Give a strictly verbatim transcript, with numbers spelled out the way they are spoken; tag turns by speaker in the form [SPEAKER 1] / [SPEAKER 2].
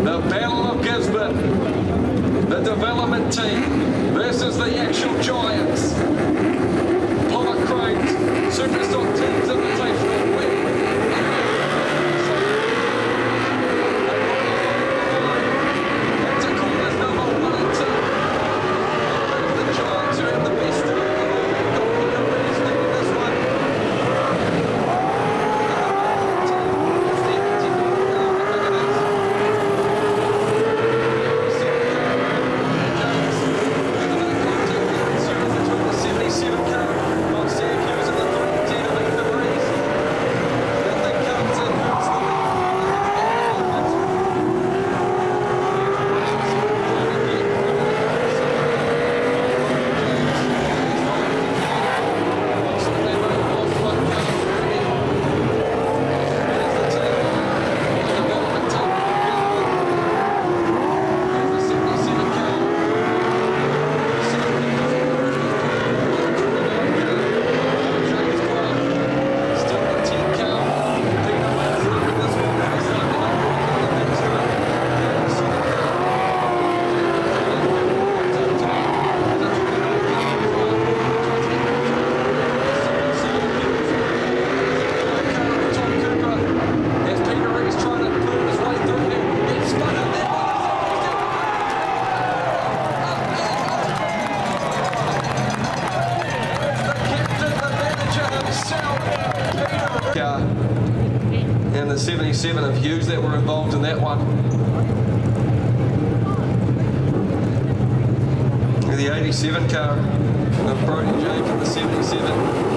[SPEAKER 1] The Battle of Gisborne, the development team versus the actual giants. Pollock Cranes, Superstock Teams Invitational win. Into corners number one and two. The giants are in the best. This one. And the seventy-seven of Hughes that were involved in that one. The eighty-seven car of Brody James and the seventy-seven.